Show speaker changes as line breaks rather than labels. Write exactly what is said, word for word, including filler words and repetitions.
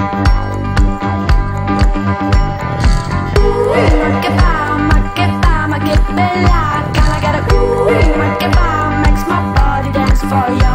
Ma che fa, ma che fa, ma che bella. Can I get a ooh, ma che fa, makes my body dance for you.